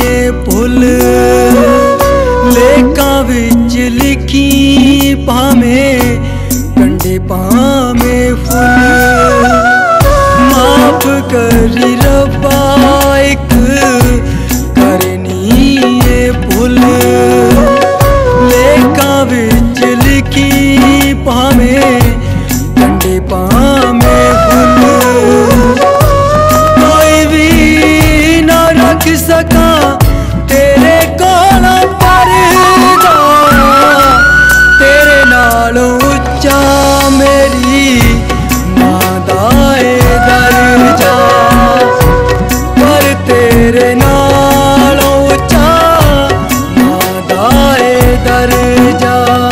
ए भुल लेखा विच लिखी भावें कंडे भावें फुल माफ करी रब्बा एक करनी ए भुल लेखा विच लिखी भावें कंडे भावें फुल कोई भी ना रख सका तेरे कोल परदा तेरे नालों उच्चा मेरी मां दा ए दर्जा पर तेरे नालों उच्चा मां दा ए दर्जा।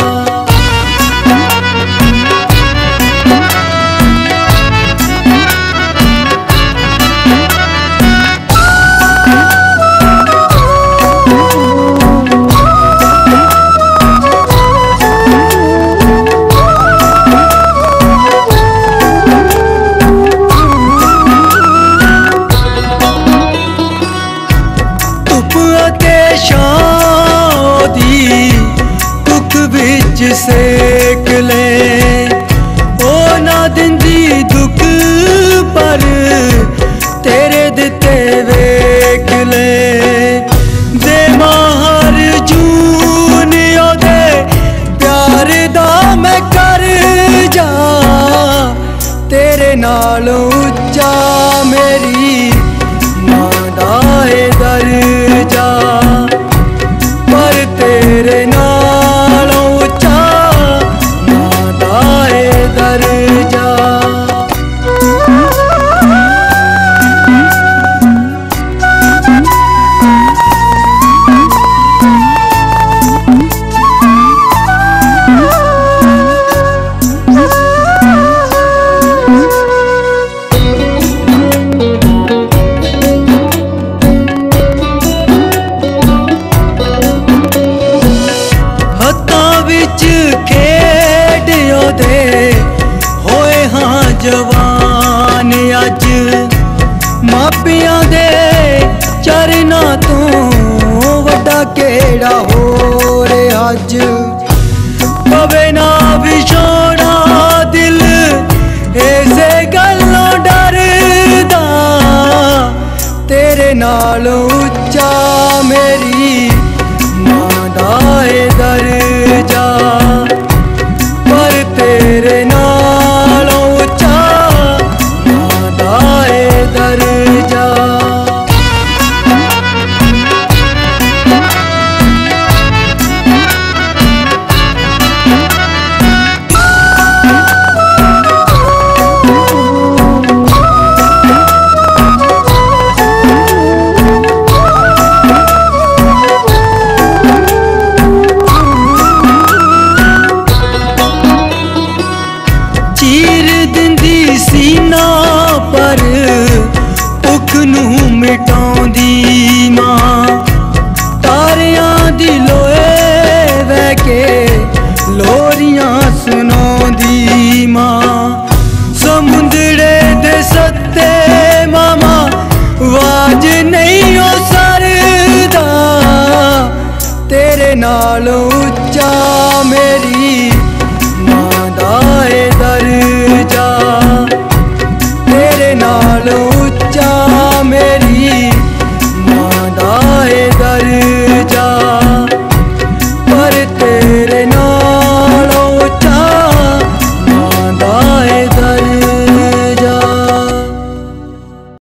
सेक ले ओ ना दिंदी दुख पर तेरे दिते वेख ले दे माहर जून ओदे प्यार दा मैं कर जा तेरे नालों उच्चा मेरी मां दा ए दर्जा पर तेरे नालों दर्जा। हत्थां विच खेड ओदे होए हाँ जवान अज मापियां दे चरना तो वड्डा केड़ा हो रे अज पवे ना विछोड़ा दिल ऐसे गल्लों डरदा तेरे नालों उच्चा मेरी मां दा ए